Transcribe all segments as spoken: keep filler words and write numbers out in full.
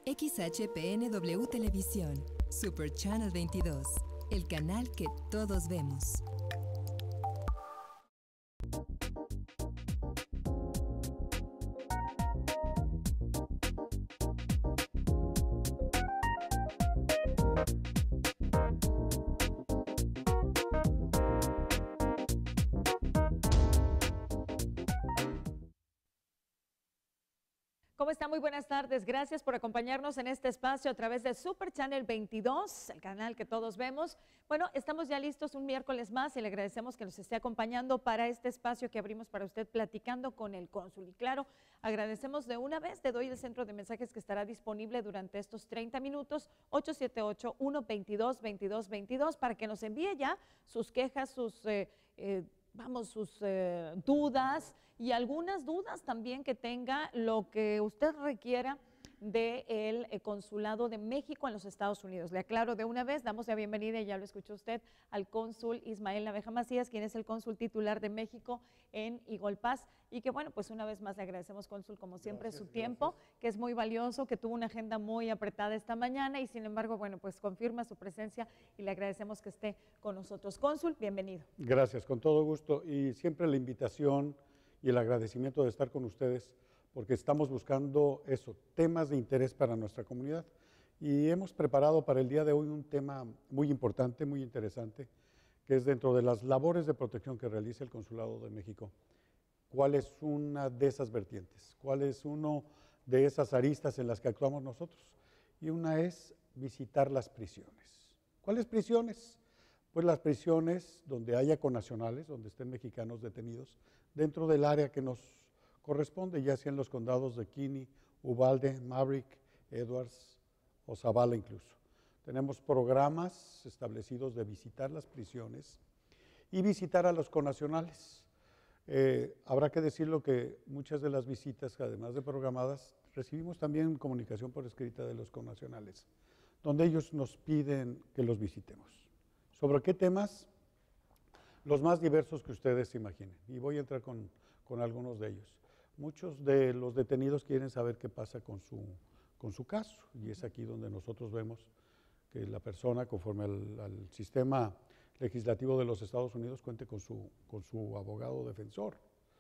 X H P N W Televisión, Super Channel veintidós, el canal que todos vemos. ¿Cómo está? Muy buenas tardes. Gracias por acompañarnos en este espacio a través de Super Channel veintidós, el canal que todos vemos. Bueno, estamos ya listos un miércoles más y le agradecemos que nos esté acompañando para este espacio que abrimos para usted platicando con el cónsul. Y claro, agradecemos de una vez, te doy el centro de mensajes que estará disponible durante estos treinta minutos, ocho siete ocho, uno dos dos, veintidós veintidós, para que nos envíe ya sus quejas, sus... Eh, eh, vamos, sus eh, dudas y algunas dudas también que tenga, lo que usted requiera del eh, Consulado de México en los Estados Unidos. Le aclaro de una vez, damos la bienvenida, y ya lo escuchó usted, al cónsul Ismael Naveja Macías, quien es el cónsul titular de México en Igualpaz, y que bueno, pues una vez más le agradecemos, cónsul, como siempre, gracias, su tiempo, gracias. Que es muy valioso, que tuvo una agenda muy apretada esta mañana y sin embargo, bueno, pues confirma su presencia y le agradecemos que esté con nosotros. Cónsul, bienvenido. Gracias, con todo gusto, y siempre la invitación y el agradecimiento de estar con ustedes, porque estamos buscando eso, temas de interés para nuestra comunidad, y hemos preparado para el día de hoy un tema muy importante, muy interesante, que es dentro de las labores de protección que realiza el Consulado de México. ¿Cuál es una de esas vertientes? ¿Cuál es uno de esas aristas en las que actuamos nosotros? Y una es visitar las prisiones. ¿Cuáles prisiones? Pues las prisiones donde haya connacionales, donde estén mexicanos detenidos, dentro del área que nos corresponde, ya sea en los condados de Kinney, Uvalde, Maverick, Edwards o Zavala incluso. Tenemos programas establecidos de visitar las prisiones y visitar a los connacionales. Eh, habrá que decirlo que muchas de las visitas, además de programadas, recibimos también comunicación por escrita de los connacionales, donde ellos nos piden que los visitemos. ¿Sobre qué temas? Los más diversos que ustedes se imaginen, y voy a entrar con, con algunos de ellos. Muchos de los detenidos quieren saber qué pasa con su, con su caso, y es aquí donde nosotros vemos que la persona, conforme al, al sistema legislativo de los Estados Unidos, cuente con su, con su abogado defensor.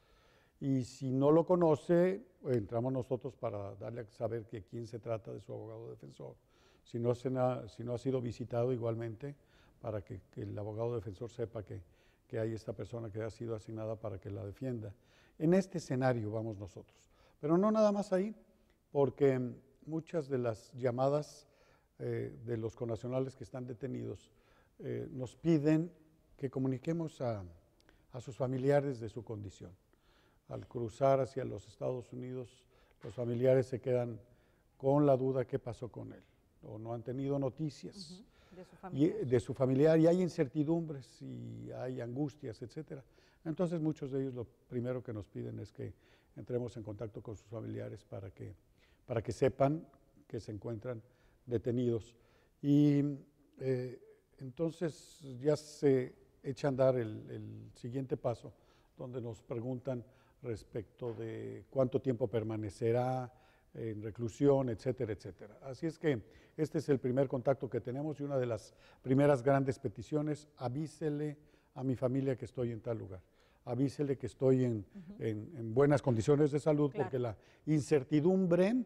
Y si no lo conoce, entramos nosotros para darle a saber que quién se trata de su abogado defensor. Si no, se ha, si no ha sido visitado, igualmente, para que, que el abogado defensor sepa que, que hay esta persona que ha sido asignada para que la defienda. En este escenario vamos nosotros, pero no nada más ahí, porque muchas de las llamadas eh, de los connacionales que están detenidos eh, nos piden que comuniquemos a, a sus familiares de su condición. Al cruzar hacia los Estados Unidos, los familiares se quedan con la duda qué pasó con él, o no han tenido noticias. Uh-huh. De su familiar. Y, de su familiar, y hay incertidumbres y hay angustias, etcétera. Entonces muchos de ellos lo primero que nos piden es que entremos en contacto con sus familiares para que, para que sepan que se encuentran detenidos. Y eh, entonces ya se echa a andar el, el siguiente paso, donde nos preguntan respecto de cuánto tiempo permanecerá en reclusión, etcétera, etcétera. Así es que este es el primer contacto que tenemos, y una de las primeras grandes peticiones: avísele a mi familia que estoy en tal lugar, avísele que estoy en, uh-huh. en, en buenas condiciones de salud, claro. Porque la incertidumbre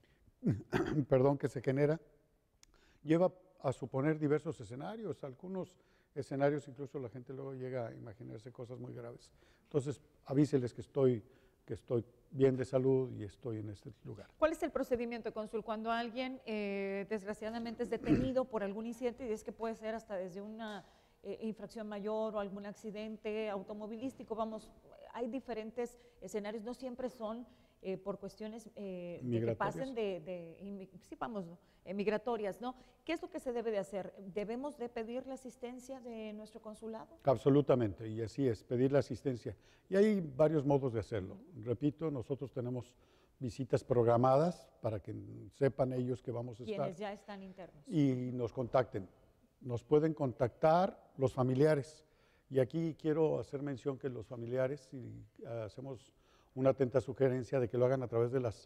perdón, que se genera lleva a suponer diversos escenarios, algunos escenarios incluso la gente luego llega a imaginarse cosas muy graves. Entonces avíseles que estoy que estoy bien de salud y estoy en este lugar. ¿Cuál es el procedimiento, cónsul, cuando alguien eh, desgraciadamente es detenido por algún incidente, y es que puede ser hasta desde una eh, infracción mayor o algún accidente automovilístico? Vamos, hay diferentes escenarios, no siempre son eh, por cuestiones eh, de que pasen de, de sí, vamos, eh, migratorias, ¿no? ¿Qué es lo que se debe de hacer? ¿Debemos de pedir la asistencia de nuestro consulado? Absolutamente, y así es, pedir la asistencia. Y hay varios modos de hacerlo. Repito, nosotros tenemos visitas programadas para que sepan ellos que vamos a estar. Quienes ya están internos. Y nos contacten. Nos pueden contactar los familiares. Y aquí quiero hacer mención que los familiares, y hacemos una atenta sugerencia de que lo hagan a través de las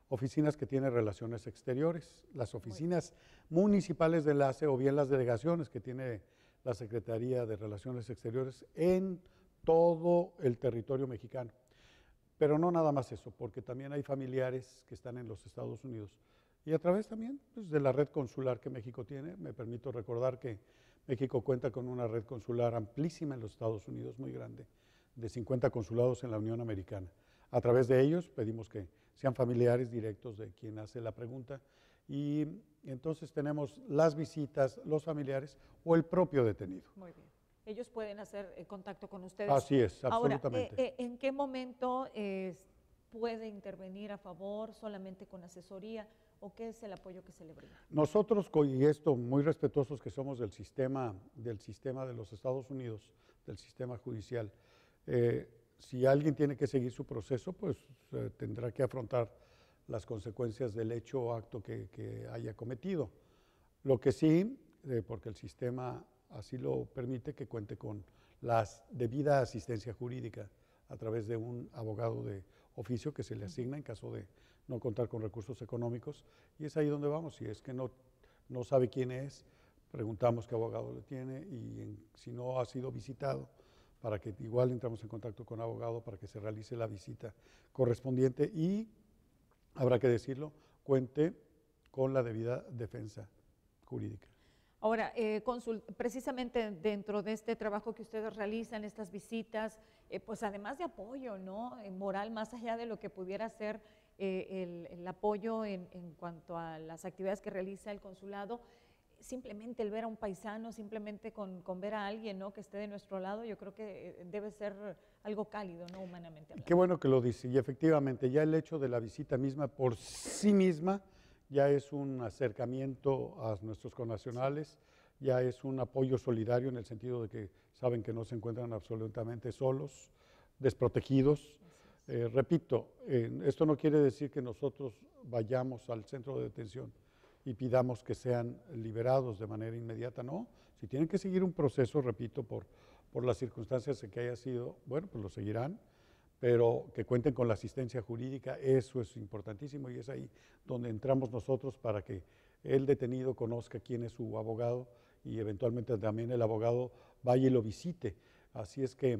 oficinas que tienen relaciones exteriores, las oficinas municipales de enlace o bien las delegaciones que tiene la Secretaría de Relaciones Exteriores en todo el territorio mexicano. Pero no nada más eso, porque también hay familiares que están en los Estados Unidos. Y a través también pues, de la red consular que México tiene, me permito recordar que México cuenta con una red consular amplísima en los Estados Unidos, muy grande, de cincuenta consulados en la Unión Americana. A través de ellos pedimos que sean familiares directos de quien hace la pregunta y entonces tenemos las visitas, los familiares o el propio detenido. Muy bien. Ellos pueden hacer eh, contacto con ustedes. Así es, Ahora, absolutamente. eh, eh, ¿en qué momento eh, puede intervenir a favor solamente con asesoría o qué es el apoyo que se le brinda? Nosotros, y esto muy respetuosos que somos del sistema, del sistema de los Estados Unidos, del sistema judicial, eh, si alguien tiene que seguir su proceso, pues eh, tendrá que afrontar las consecuencias del hecho o acto que, que haya cometido. Lo que sí, eh, porque el sistema así lo permite, que cuente con la debida asistencia jurídica a través de un abogado de oficio que se le asigna en caso de no contar con recursos económicos, y es ahí donde vamos. Si es que no, no sabe quién es, preguntamos qué abogado le tiene, y en, si no ha sido visitado, para que igual entramos en contacto con abogado para que se realice la visita correspondiente y, habrá que decirlo, cuente con la debida defensa jurídica. Ahora, eh, consul, precisamente dentro de este trabajo que ustedes realizan, estas visitas, eh, pues además de apoyo, ¿no? Eh, moral, más allá de lo que pudiera ser eh, el, el apoyo en, en cuanto a las actividades que realiza el consulado, simplemente el ver a un paisano, simplemente con, con ver a alguien, ¿no?, que esté de nuestro lado, yo creo que debe ser algo cálido, ¿no?, humanamente hablando. Qué bueno que lo dice, y efectivamente ya el hecho de la visita misma por sí misma ya es un acercamiento a nuestros connacionales, ya es un apoyo solidario en el sentido de que saben que no se encuentran absolutamente solos, desprotegidos. Eh, repito, eh, esto no quiere decir que nosotros vayamos al centro de detención y pidamos que sean liberados de manera inmediata, no. Si tienen que seguir un proceso, repito, por, por las circunstancias en que haya sido, bueno, pues lo seguirán, pero que cuenten con la asistencia jurídica, eso es importantísimo, y es ahí donde entramos nosotros para que el detenido conozca quién es su abogado y eventualmente también el abogado vaya y lo visite. Así es que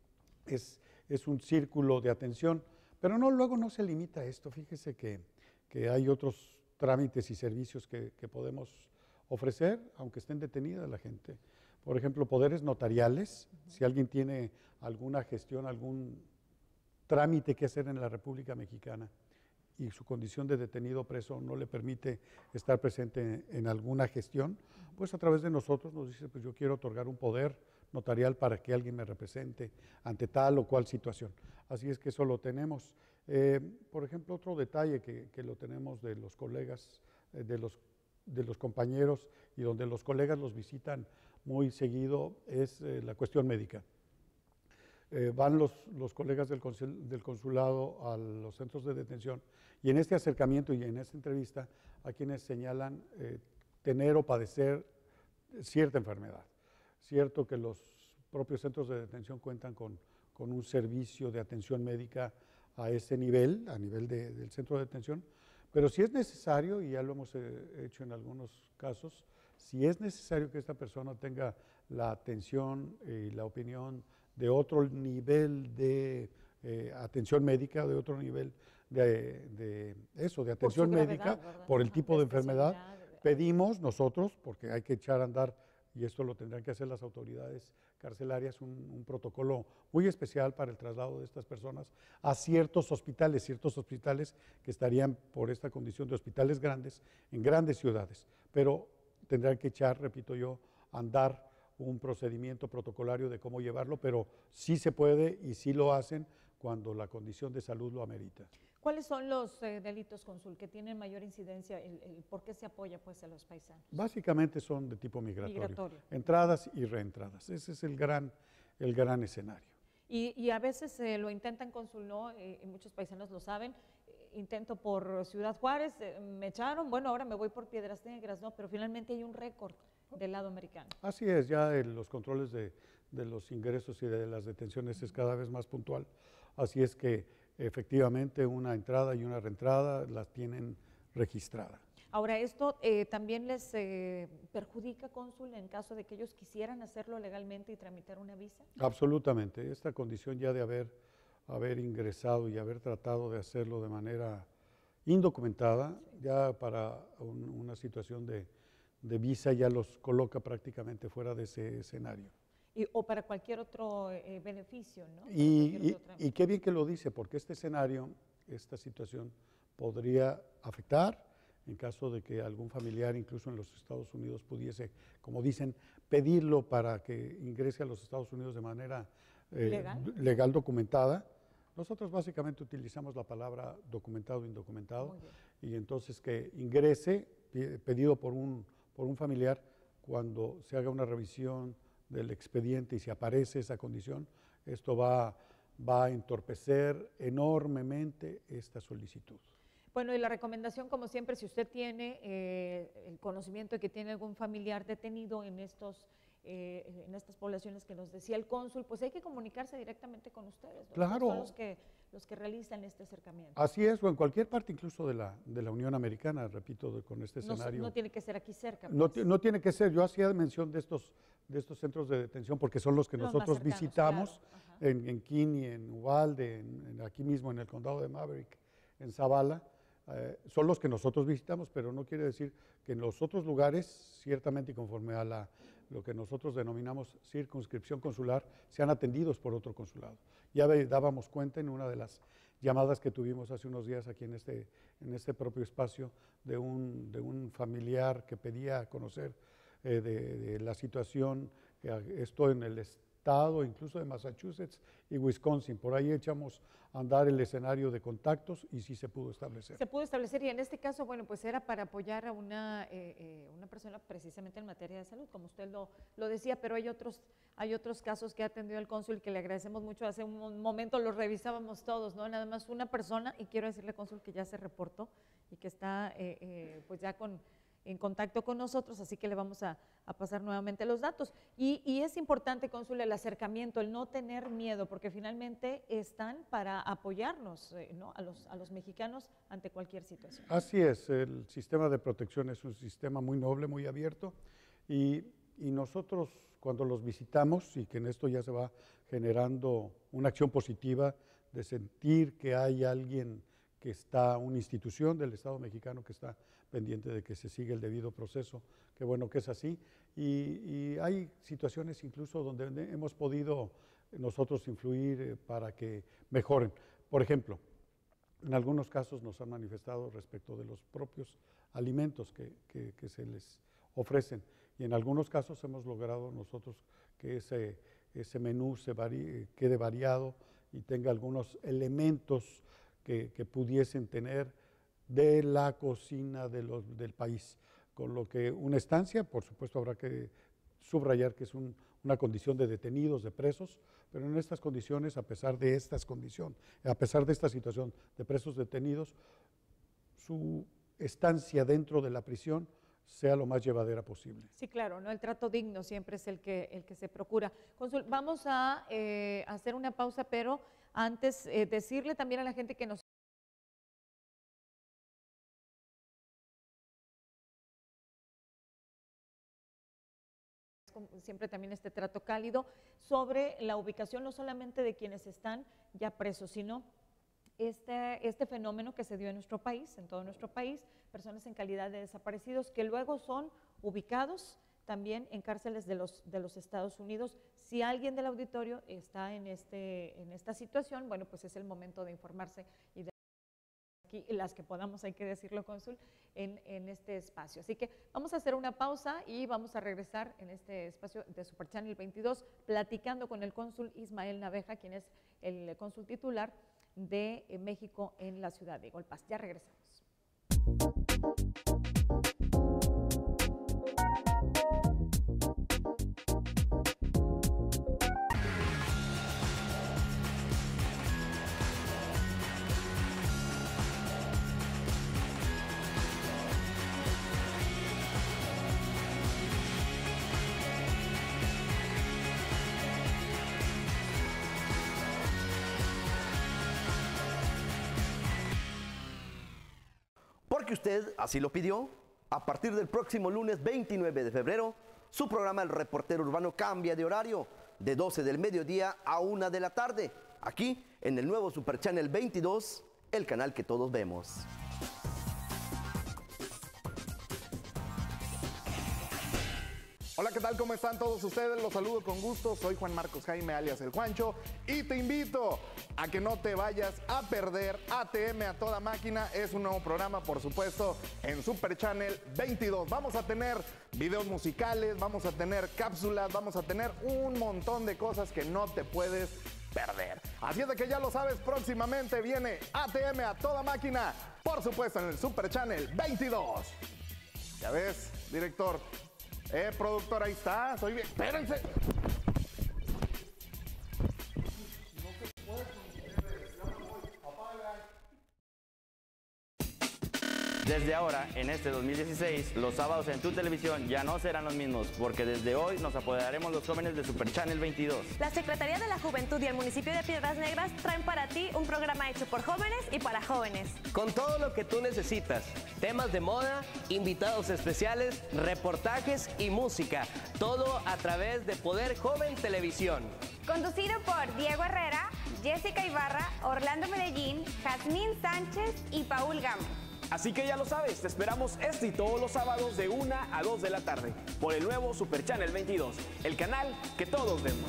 es, es un círculo de atención, pero no, luego no se limita a esto. Fíjese que, que hay otros trámites y servicios que, que podemos ofrecer, aunque estén detenidas la gente. Por ejemplo, poderes notariales, uh-huh. Si alguien tiene alguna gestión, algún trámite que hacer en la República Mexicana y su condición de detenido o preso no le permite estar presente en, en alguna gestión, pues a través de nosotros nos dice, pues yo quiero otorgar un poder notarial para que alguien me represente ante tal o cual situación. Así es que eso lo tenemos. Eh, por ejemplo, otro detalle que, que lo tenemos de los colegas, eh, de, los, de los compañeros, y donde los colegas los visitan muy seguido, es eh, la cuestión médica. Eh, van los, los colegas del, consul, del consulado a los centros de detención, y en este acercamiento y en esta entrevista a quienes señalan eh, tener o padecer cierta enfermedad. Cierto que los propios centros de detención cuentan con, con un servicio de atención médica a ese nivel, a nivel de, del centro de detención, pero si es necesario, y ya lo hemos eh, hecho en algunos casos, si es necesario que esta persona tenga la atención y la opinión de otro nivel de eh, atención médica, de otro nivel de, de eso, de atención por médica, gravedad, por el tipo de, de enfermedad, pedimos nosotros, porque hay que echar a andar, y esto lo tendrán que hacer las autoridades carcelarias, un, un protocolo muy especial para el traslado de estas personas a ciertos hospitales, ciertos hospitales que estarían por esta condición de hospitales grandes, en grandes ciudades, pero tendrán que echar, repito yo, a andar un procedimiento protocolario de cómo llevarlo, pero sí se puede y sí lo hacen cuando la condición de salud lo amerita. ¿Cuáles son los eh, delitos, consul, que tienen mayor incidencia? El, el, ¿Por qué se apoya pues a los paisanos? Básicamente son de tipo migratorio, migratorio. Entradas y reentradas. Ese es el gran, el gran escenario. Y, y a veces eh, lo intentan, consul, ¿no? Eh, y muchos paisanos lo saben. Eh, intento por Ciudad Juárez, eh, me echaron, bueno, ahora me voy por Piedras Negras, ¿no? Pero finalmente hay un récord del lado americano. Así es, ya el, los controles de, de los ingresos y de las detenciones es cada vez más puntual. Así es que efectivamente una entrada y una reentrada las tienen registrada. Ahora, ¿esto eh, también les eh, perjudica, cónsul, en caso de que ellos quisieran hacerlo legalmente y tramitar una visa? Absolutamente. Esta condición ya de haber, haber ingresado y haber tratado de hacerlo de manera indocumentada, sí. ya para un, una situación de, de visa ya los coloca prácticamente fuera de ese escenario. Y, o para cualquier otro eh, beneficio, ¿no? Y, y, y qué bien que lo dice, porque este escenario, esta situación podría afectar en caso de que algún familiar, incluso en los Estados Unidos, pudiese, como dicen, pedirlo para que ingrese a los Estados Unidos de manera eh, ¿Legal? legal documentada. Nosotros básicamente utilizamos la palabra documentado o indocumentado, y entonces que ingrese pedido por un, por un familiar cuando se haga una revisión del expediente y si aparece esa condición, esto va, va a entorpecer enormemente esta solicitud. Bueno, y la recomendación, como siempre, si usted tiene eh, el conocimiento de que tiene algún familiar detenido en, estos, eh, en estas poblaciones que nos decía el cónsul, pues hay que comunicarse directamente con ustedes, ¿no? Claro. Son los que, los que realizan este acercamiento. Así es, o en cualquier parte incluso de la, de la Unión Americana, repito, de, con este no, escenario. No tiene que ser aquí cerca. Pues. No, no tiene que ser, yo hacía mención de estos, de estos centros de detención porque son los que los nosotros cercanos, visitamos, claro. en, en Kinney, en Uvalde, en, en aquí mismo en el condado de Maverick, en Zavala. Eh, son los que nosotros visitamos, pero no quiere decir que en los otros lugares, ciertamente y conforme a la, lo que nosotros denominamos circunscripción consular, sean atendidos por otro consulado. Ya dábamos cuenta en una de las llamadas que tuvimos hace unos días aquí en este, en este propio espacio de un, de un familiar que pedía conocer eh, de, de la situación, eh, esto en el estado, incluso de Massachusetts y Wisconsin. Por ahí echamos a andar el escenario de contactos y sí se pudo establecer. Se pudo establecer y en este caso, bueno, pues era para apoyar a una, eh, eh, una persona precisamente en materia de salud, como usted lo, lo decía, pero hay otros, hay otros casos que ha atendido el cónsul que le agradecemos mucho. Hace un momento los revisábamos todos, ¿no? Nada más una persona, y quiero decirle, cónsul, que ya se reportó y que está eh, eh, pues ya con en contacto con nosotros, así que le vamos a, a pasar nuevamente los datos. Y, y es importante, cónsul, el acercamiento, el no tener miedo, porque finalmente están para apoyarnos, eh, ¿no? a, los, a los mexicanos ante cualquier situación. Así es, el sistema de protección es un sistema muy noble, muy abierto, y, y nosotros cuando los visitamos, y que en esto ya se va generando una acción positiva de sentir que hay alguien que está, una institución del Estado mexicano que está pendiente de que se siga el debido proceso, qué bueno que es así, y, y hay situaciones incluso donde hemos podido nosotros influir eh, para que mejoren. Por ejemplo, en algunos casos nos han manifestado respecto de los propios alimentos que, que, que se les ofrecen, y en algunos casos hemos logrado nosotros que ese, ese menú se varíe, quede variado y tenga algunos elementos que, que pudiesen tener de la cocina de los, del país, con lo que una estancia, por supuesto habrá que subrayar que es un, una condición de detenidos, de presos, pero en estas condiciones, a pesar de estas condiciones, a pesar de esta situación de presos detenidos, su estancia dentro de la prisión sea lo más llevadera posible. Sí, claro, ¿no? El trato digno siempre es el que, el que se procura. Cónsul, vamos a eh, hacer una pausa, pero antes eh, decirle también a la gente que nos siempre también este trato cálido sobre la ubicación no solamente de quienes están ya presos, sino este, este fenómeno que se dio en nuestro país, en todo nuestro país, personas en calidad de desaparecidos que luego son ubicados también en cárceles de los, de los Estados Unidos. Si alguien del auditorio está en, este, en esta situación, bueno, pues es el momento de informarse y de aquí, las que podamos, hay que decirlo, cónsul, en, en este espacio. Así que vamos a hacer una pausa y vamos a regresar en este espacio de Super Channel veintidós, platicando con el cónsul Ismael Naveja, quien es el cónsul titular de México en la ciudad de Golpaz. Ya regresamos. porque usted así lo pidió, a partir del próximo lunes veintinueve de febrero, su programa El Reportero Urbano cambia de horario, de doce del mediodía a una de la tarde, aquí en el nuevo Super Channel veintidós, el canal que todos vemos. Hola, ¿qué tal? ¿Cómo están todos ustedes? Los saludo con gusto. Soy Juan Marcos Jaime, alias El Juancho, y te invito a que no te vayas a perder A T M a toda máquina. Es un nuevo programa, por supuesto, en Super Channel veintidós. Vamos a tener videos musicales, vamos a tener cápsulas, vamos a tener un montón de cosas que no te puedes perder. Así es de que ya lo sabes, próximamente viene A T M a toda máquina, por supuesto, en el Super Channel veintidós. Ya ves, director. Eh, productor, ahí está. Soy bien. Espérense. Desde ahora, en este dos mil dieciséis, los sábados en tu televisión ya no serán los mismos, porque desde hoy nos apoderaremos los jóvenes de Super Channel veintidós. La Secretaría de la Juventud y el municipio de Piedras Negras traen para ti un programa hecho por jóvenes y para jóvenes. Con todo lo que tú necesitas, temas de moda, invitados especiales, reportajes y música, todo a través de Poder Joven Televisión. Conducido por Diego Herrera, Jessica Ibarra, Orlando Medellín, Jazmín Sánchez y Paul Gamo. Así que ya lo sabes, te esperamos este y todos los sábados de una a dos de la tarde por el nuevo Super Channel veintidós, el canal que todos vemos.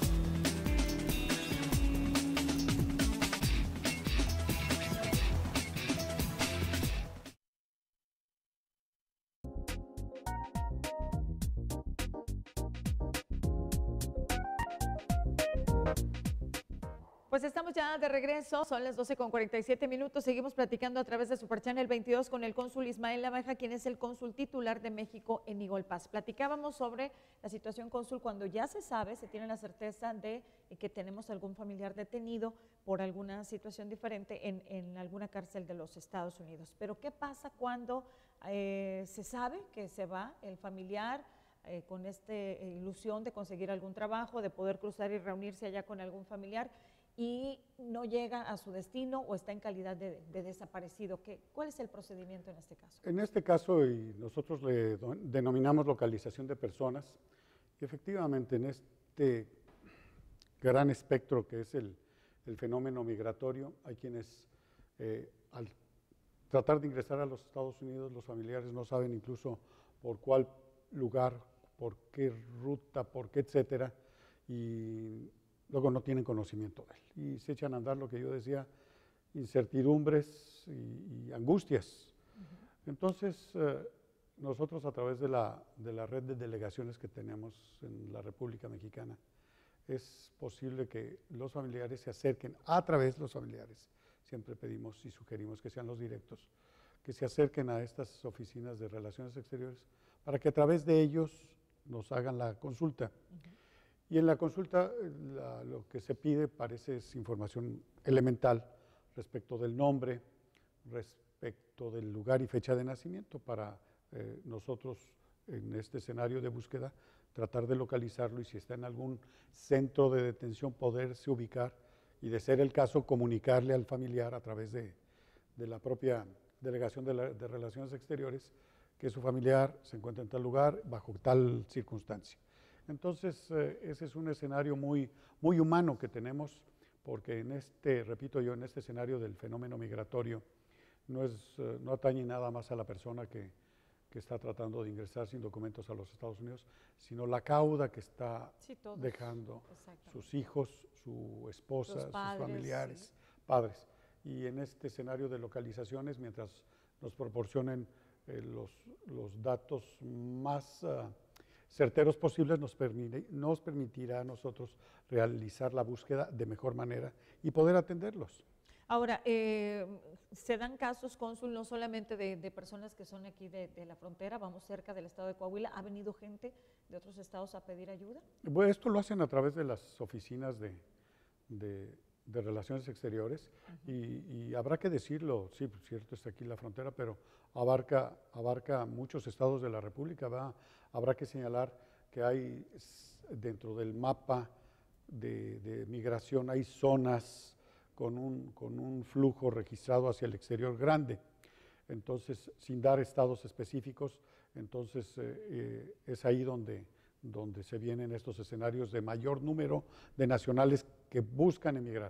Pues estamos ya de regreso, son las doce con cuarenta y siete minutos, seguimos platicando a través de Super Channel veintidós con el cónsul Ismael Navaja, quien es el cónsul titular de México en Igolpaz. Platicábamos sobre la situación, cónsul, cuando ya se sabe, se tiene la certeza de que tenemos algún familiar detenido por alguna situación diferente en, en alguna cárcel de los Estados Unidos. Pero ¿qué pasa cuando eh, se sabe que se va el familiar eh, con esta eh, ilusión de conseguir algún trabajo, de poder cruzar y reunirse allá con algún familiar, y no llega a su destino o está en calidad de, de desaparecido? ¿Qué, ¿Cuál es el procedimiento en este caso? En este caso, y nosotros le denominamos localización de personas, y efectivamente en este gran espectro que es el, el fenómeno migratorio, hay quienes eh, al tratar de ingresar a los Estados Unidos, los familiares no saben incluso por cuál lugar, por qué ruta, por qué etcétera, y luego no tienen conocimiento de él y se echan a andar, lo que yo decía, incertidumbres y, y angustias. Uh-huh. Entonces, eh, nosotros a través de la, de la red de delegaciones que tenemos en la República Mexicana, es posible que los familiares se acerquen, a través de los familiares, siempre pedimos y sugerimos que sean los directos, que se acerquen a estas oficinas de Relaciones Exteriores para que a través de ellos nos hagan la consulta. Uh-huh. Y en la consulta la, lo que se pide parece es información elemental respecto del nombre, respecto del lugar y fecha de nacimiento para eh, nosotros en este escenario de búsqueda tratar de localizarlo y si está en algún centro de detención poderse ubicar y de ser el caso comunicarle al familiar a través de, de la propia delegación de, la, de Relaciones Exteriores que su familiar se encuentra en tal lugar bajo tal circunstancia. Entonces, eh, ese es un escenario muy, muy humano que tenemos, porque en este, repito yo, en este escenario del fenómeno migratorio, no, es, eh, no atañe nada más a la persona que, que está tratando de ingresar sin documentos a los Estados Unidos, sino la cauda que está sí, dejando sus hijos, su esposa, padres, sus familiares, sí. padres. Y en este escenario de localizaciones, mientras nos proporcionen eh, los, los datos más uh, certeros posibles, nos, permite, nos permitirá a nosotros realizar la búsqueda de mejor manera y poder atenderlos. Ahora, eh, se dan casos, cónsul, no solamente de, de personas que son aquí de, de la frontera, vamos cerca del estado de Coahuila, ¿ha venido gente de otros estados a pedir ayuda? Bueno, esto lo hacen a través de las oficinas de, de, de Relaciones Exteriores. Uh-huh. y, y habrá que decirlo, sí, cierto, está aquí la frontera, pero abarca, abarca muchos estados de la República. ¿va? Habrá que señalar que hay dentro del mapa de, de migración, hay zonas con un, con un flujo registrado hacia el exterior grande. Entonces, sin dar estados específicos, entonces eh, eh, es ahí donde, donde se vienen estos escenarios de mayor número de nacionales que buscan emigrar.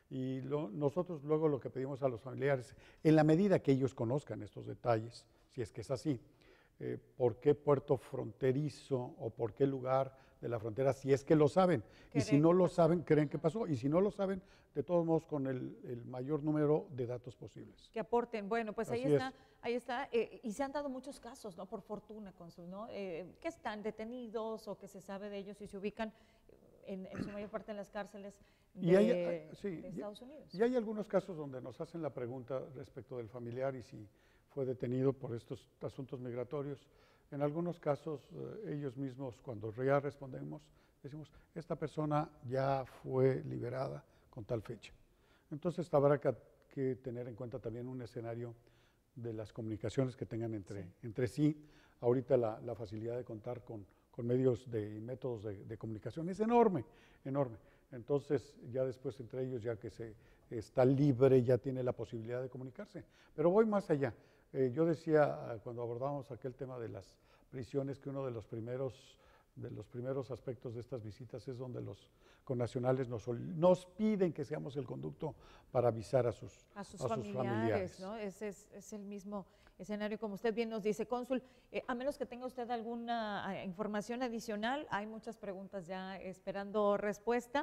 Y lo, nosotros luego lo que pedimos a los familiares, en la medida que ellos conozcan estos detalles, si es que es así, eh, por qué puerto fronterizo o por qué lugar de la frontera, si es que lo saben. Y si no lo saben, creen que pasó. Y si no lo saben, de todos modos, con el, el mayor número de datos posibles. Que aporten. Bueno, pues ahí Así está, es. ahí está. Eh, y se han dado muchos casos, ¿no? Por fortuna, cónsul, ¿no? Eh, que están detenidos o que se sabe de ellos y se ubican en, en su mayor parte en las cárceles de, Y hay, hay- sí, de y- Estados Unidos. Y hay algunos casos donde nos hacen la pregunta respecto del familiar y si fue detenido por estos asuntos migratorios. En algunos casos, eh, ellos mismos, cuando ya respondemos, decimos, esta persona ya fue liberada con tal fecha. Entonces, habrá que, que tener en cuenta también un escenario de las comunicaciones que tengan entre sí. Entre sí. Ahorita la, la facilidad de contar con, con medios de, y métodos de, de comunicación es enorme, enorme. Entonces, ya después entre ellos, ya que se está libre, ya tiene la posibilidad de comunicarse. Pero voy más allá. Eh, yo decía, eh, cuando abordamos aquel tema de las prisiones, que uno de los primeros de los primeros aspectos de estas visitas es donde los connacionales nos, nos piden que seamos el conducto para avisar a sus, a sus, a familiares, sus familiares. ¿no? Ese es, es el mismo escenario, como usted bien nos dice, cónsul. Eh, a menos que tenga usted alguna eh, información adicional, hay muchas preguntas ya esperando respuesta.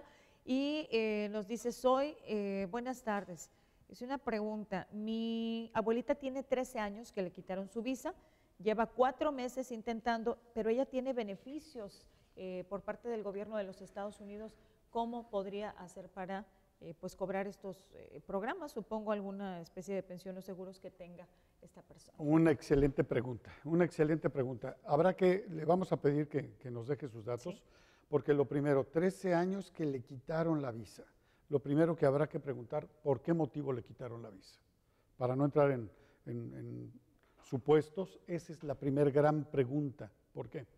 Y eh, nos dice Soy, eh, buenas tardes. Es una pregunta. Mi abuelita tiene trece años que le quitaron su visa. Lleva cuatro meses intentando, pero ella tiene beneficios eh, por parte del gobierno de los Estados Unidos. ¿Cómo podría hacer para eh, pues cobrar estos eh, programas? Supongo alguna especie de pensión o seguros que tenga esta persona. Una excelente pregunta, una excelente pregunta. Habrá que, le vamos a pedir que, que nos deje sus datos, sí. Porque lo primero, trece años que le quitaron la visa. Lo primero que habrá que preguntar, ¿por qué motivo le quitaron la visa? Para no entrar en, en, en supuestos, esa es la primera gran pregunta. ¿Por qué?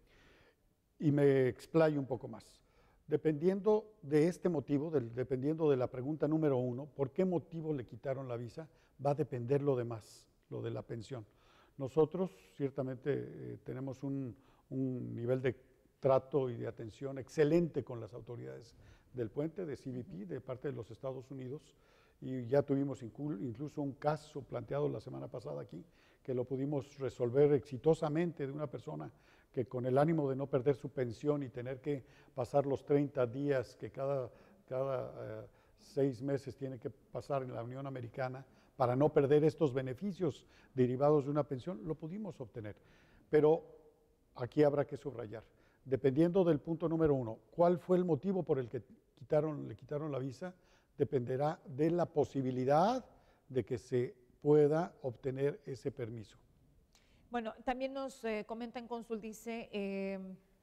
Y me explayo un poco más. Dependiendo de este motivo, del, dependiendo de la pregunta número uno, ¿por qué motivo le quitaron la visa? Va a depender lo demás, lo de la pensión. Nosotros ciertamente eh, tenemos un, un nivel de trato y de atención excelente con las autoridades del puente, de C B P, de parte de los Estados Unidos, y ya tuvimos incluso un caso planteado la semana pasada aquí, que lo pudimos resolver exitosamente de una persona que con el ánimo de no perder su pensión y tener que pasar los treinta días que cada, cada uh, seis meses tiene que pasar en la Unión Americana para no perder estos beneficios derivados de una pensión, lo pudimos obtener. Pero aquí habrá que subrayar, dependiendo del punto número uno, ¿cuál fue el motivo por el que quitaron, le quitaron la visa? Dependerá de la posibilidad de que se pueda obtener ese permiso. Bueno, también nos eh, comenta en cónsul, dice, eh,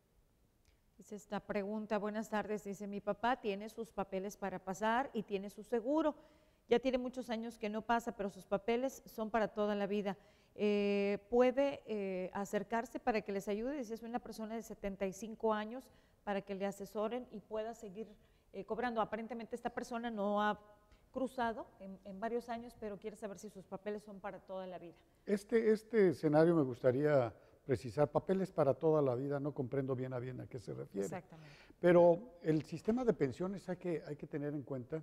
dice esta pregunta, buenas tardes, dice, mi papá tiene sus papeles para pasar y tiene su seguro, ya tiene muchos años que no pasa, pero sus papeles son para toda la vida. Eh, ¿Puede eh, acercarse para que les ayude? Dice, es una persona de setenta y cinco años, para que le asesoren y pueda seguir eh, cobrando. Aparentemente esta persona no ha cruzado en, en varios años, pero quiere saber si sus papeles son para toda la vida. Este, este escenario me gustaría precisar, papeles para toda la vida, no comprendo bien a bien a qué se refiere. Exactamente. Pero el sistema de pensiones hay que, hay que tener en cuenta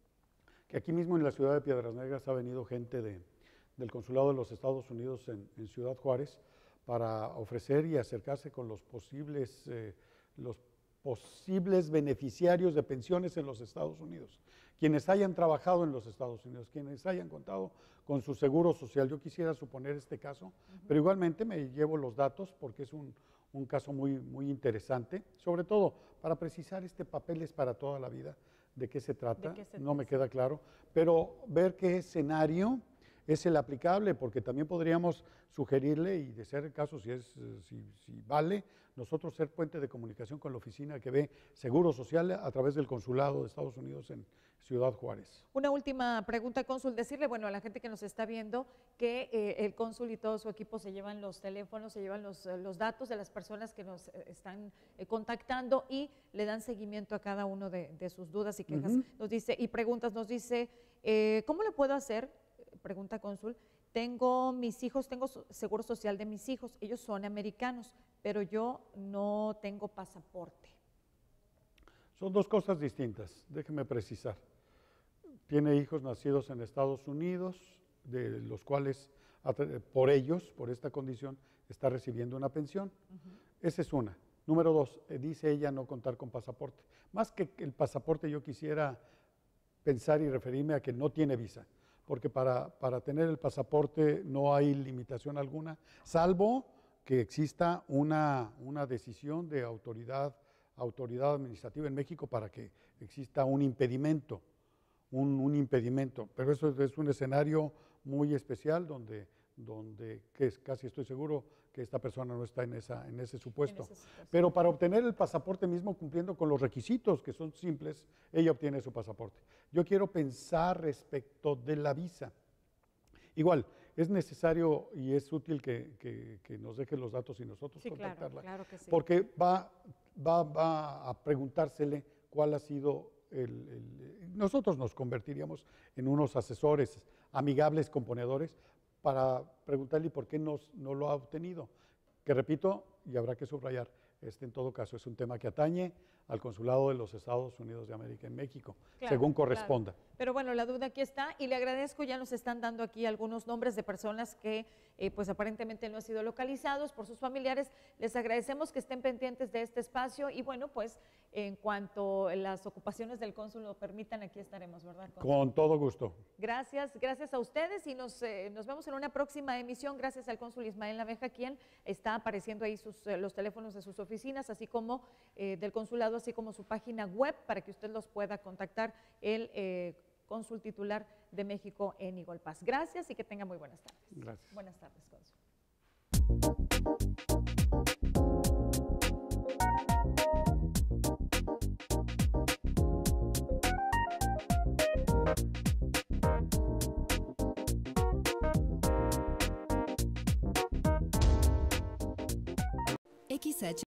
que aquí mismo en la ciudad de Piedras Negras ha venido gente de, del Consulado de los Estados Unidos en, en Ciudad Juárez para ofrecer y acercarse con los posibles, eh, los posibles beneficiarios de pensiones en los Estados Unidos, quienes hayan trabajado en los Estados Unidos, quienes hayan contado con su seguro social. Yo quisiera suponer este caso, uh-huh. Pero igualmente me llevo los datos porque es un, un caso muy, muy interesante, sobre todo para precisar este papel es para toda la vida, de qué se trata, qué se no me queda claro, pero ver qué escenario es el aplicable, porque también podríamos sugerirle, y de ser el caso, si, es, si, si vale, nosotros ser puente de comunicación con la oficina que ve Seguro Social a través del Consulado de Estados Unidos en Ciudad Juárez. Una última pregunta, cónsul, decirle, bueno, a la gente que nos está viendo, que eh, el cónsul y todo su equipo se llevan los teléfonos, se llevan los, los datos de las personas que nos eh, están eh, contactando y le dan seguimiento a cada uno de, de sus dudas y quejas. Uh-huh. Nos dice, y preguntas, nos dice, eh, ¿cómo le puedo hacer? Pregunta cónsul, tengo mis hijos, tengo so- seguro social de mis hijos, ellos son americanos, pero yo no tengo pasaporte. Son dos cosas distintas, déjeme precisar. Tiene hijos nacidos en Estados Unidos, de los cuales por ellos, por esta condición, está recibiendo una pensión. Uh-huh. Esa es una. Número dos, eh, dice ella no contar con pasaporte. Más que el pasaporte, yo quisiera pensar y referirme a que no tiene visa, porque para, para tener el pasaporte no hay limitación alguna, salvo que exista una, una decisión de autoridad, autoridad administrativa en México para que exista un impedimento, un, un impedimento. Pero eso es, es un escenario muy especial donde, donde que es, casi estoy seguro que esta persona no está en, esa, en ese supuesto. En ese Pero para obtener el pasaporte mismo, cumpliendo con los requisitos que son simples, ella obtiene su pasaporte. Yo quiero pensar respecto de la visa. Igual, es necesario y es útil que, que, que nos deje los datos y nosotros sí, contactarla. Claro, claro que sí. Porque va, va, va a preguntársele cuál ha sido el, el... Nosotros nos convertiríamos en unos asesores amigables, componedores, para preguntarle por qué no, no lo ha obtenido. Que repito, y habrá que subrayar, este en todo caso es un tema que atañe al Consulado de los Estados Unidos de América en México, claro, según corresponda. Claro. Pero bueno, la duda aquí está y le agradezco, ya nos están dando aquí algunos nombres de personas que eh, pues aparentemente no han sido localizados por sus familiares. Les agradecemos que estén pendientes de este espacio y bueno, pues en cuanto las ocupaciones del cónsul lo permitan, aquí estaremos, ¿verdad, cónsul? Con todo gusto. Gracias, gracias a ustedes y nos, eh, nos vemos en una próxima emisión. Gracias al cónsul Ismael Naveja, quien está apareciendo ahí sus, eh, los teléfonos de sus oficinas, así como eh, del consulado, así como su página web, para que usted los pueda contactar, el eh, cónsul titular de México en Igualpaz. Gracias y que tenga muy buenas tardes. Gracias. Buenas tardes, cónsul. X H